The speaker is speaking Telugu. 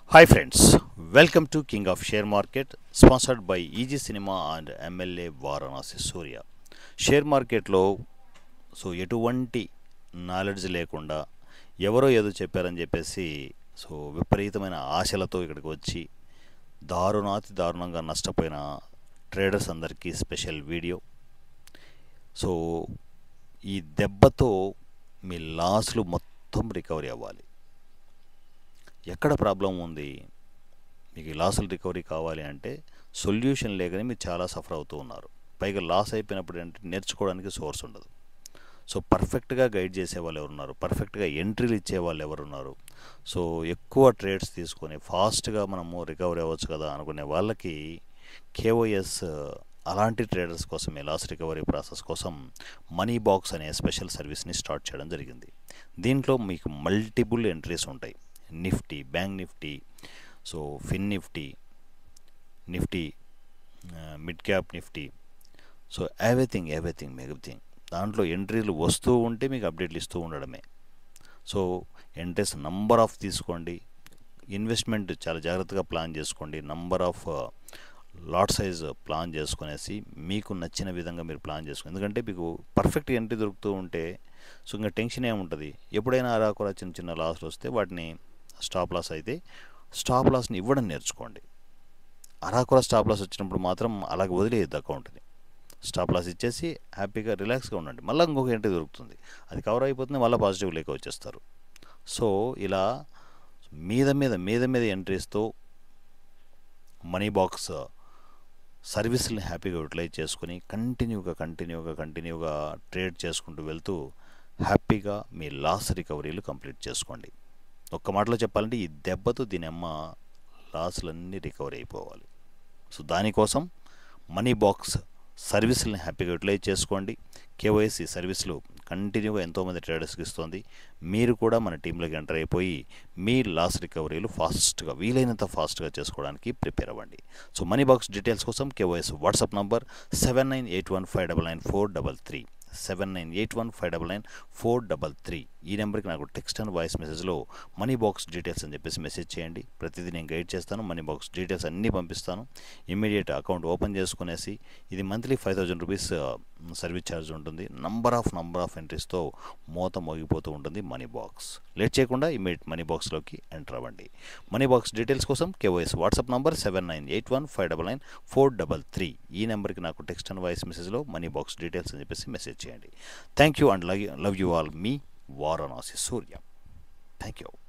Hi friends, welcome to King of Share Market, sponsored by EG Cinema and MLA Varanasi Surya. Share మార్కెట్లో ఎటువంటి నాలెడ్జ్ లేకుండా ఎవరో ఏదో చెప్పారని చెప్పేసి విపరీతమైన ఆశలతో ఇక్కడికి వచ్చి దారుణాతి దారుణంగా నష్టపోయిన ట్రేడర్స్ అందరికీ స్పెషల్ వీడియో. సో ఈ దెబ్బతో మీ లాస్లు మొత్తం రికవరీ అవ్వాలి. ఎక్కడ ప్రాబ్లం ఉంది? మీకు లాసులు రికవరీ కావాలి అంటే సొల్యూషన్ లేకనే మీరు చాలా సఫర్ అవుతూ ఉన్నారు. పైగా లాస్ అయిపోయినప్పుడు అంటే నేర్చుకోవడానికి సోర్స్ ఉండదు. సో పర్ఫెక్ట్గా గైడ్ చేసే వాళ్ళు ఎవరున్నారు, పర్ఫెక్ట్గా ఎంట్రీలు ఇచ్చే వాళ్ళు ఎవరున్నారు, సో ఎక్కువ ట్రేడ్స్ తీసుకొని ఫాస్ట్గా మనము రికవరీ అవ్వచ్చు కదా అనుకునే వాళ్ళకి కేఓఎస్ అలాంటి ట్రేడర్స్ కోసమే లాస్ రికవరీ ప్రాసెస్ కోసం మనీ బాక్స్ అనే స్పెషల్ సర్వీస్ని స్టార్ట్ చేయడం జరిగింది. దీంట్లో మీకు మల్టిపుల్ ఎంట్రీస్ ఉంటాయి. Nifty, bank Nifty, so fin Nifty, Nifty, mid cap Nifty, so everything దాంట్లో ఎంట్రీలు వస్తూ ఉంటే మీకు అప్డేట్లు ఇస్తూ ఉండడమే. సో ఎంట్రీస్ నంబర్ ఆఫ్ తీసుకోండి, ఇన్వెస్ట్మెంట్ చాలా జాగ్రత్తగా ప్లాన్ చేసుకోండి, number of lot size plan చేసుకునేసి మీకు నచ్చిన విధంగా మీరు ప్లాన్ చేసుకోండి. ఎందుకంటే మీకు పర్ఫెక్ట్ ఎంట్రీ దొరుకుతూ ఉంటే సో ఇంకా టెన్షన్ ఏముంటుంది. ఎప్పుడైనా అరాకురా చిన్న చిన్న లాస్లు వస్తే వాటిని స్టాప్ లాస్ అయితే స్టాప్ లాస్ని ఇవ్వడం నేర్చుకోండి. అరాకురా స్టాప్ లాస్ వచ్చినప్పుడు మాత్రం అలాగే వదిలేయద్దు అకౌంట్ని. స్టాప్ లాస్ ఇచ్చేసి హ్యాపీగా రిలాక్స్గా ఉండండి. మళ్ళీ ఇంకొక ఎంట్రీ దొరుకుతుంది, అది కవర్ అయిపోతుంది, మళ్ళీ పాజిటివ్ లేక వచ్చేస్తారు. సో ఇలా మీద ఎంట్రీస్తో మనీ బాక్స్ సర్వీస్ని హ్యాపీగా యూటిలైజ్ చేసుకుని కంటిన్యూగా ట్రేడ్ చేసుకుంటూ వెళ్తూ హ్యాపీగా మీ లాస్ రికవరీలు కంప్లీట్ చేసుకోండి. ఒక్క మాటలో చెప్పాలంటే ఈ దెబ్బతో దీనమ్మ లాస్లన్నీ రికవరీ అయిపోవాలి. సో దానికోసం మనీ బాక్స్ సర్వీసులని హ్యాపీగా యూటిలైజ్ చేసుకోండి. కేవైసీ సర్వీసులు కంటిన్యూగా ఎంతోమంది ట్రేడర్స్కి ఇస్తుంది. మీరు కూడా మన టీంలోకి ఎంటర్ అయిపోయి మీ లాస్ రికవరీలు వీలైనంత ఫాస్ట్గా చేసుకోవడానికి ప్రిపేర్ అవ్వండి. సో మనీ బాక్స్ డీటెయిల్స్ కోసం కేవైసీ వాట్సాప్ నంబర్ 7981599433 7981599433. ఈ నెంబర్కి నాకు టెక్స్ట్ అండ్ వాయిస్ మెసేజ్లో మనీ బాక్స్ డీటెయిల్స్ అని చెప్పేసి మెసేజ్ చేయండి. ప్రతిదీ నేను గైడ్ చేస్తాను. మనీ బాక్స్ డీటెయిల్స్ అన్నీ పంపిస్తాను. ఇమ్మీడియట్ అకౌంట్ ఓపెన్ చేసుకునేసి ఇది మంత్లీ 5000 రూపీస్ సర్వీస్ ఛార్జ్ ఉంటుంది. నంబర్ ఆఫ్ ఎంట్రీస్తో మోత మోగిపోతూ ఉంటుంది మనీ బాక్స్. లేట్ చేయకుండా ఇమ్మీడియట్ మనీ బాక్స్లోకి ఎంటర్ అవ్వండి. మనీ బాక్స్ డీటెయిల్స్ కోసం కేవైఎస్ వాట్సాప్ నంబర్ 7981599433. ఈ నెంబర్కి నాకు టెక్స్ట్ అండ్ వాయిస్ మెసేజ్లో మనీ బాక్స్ డీటెయిల్స్ అని చెప్పేసి మెసేజ్ చేయండి. Thank you and love you all. మీ వారణాసి సూర్య. Thank you.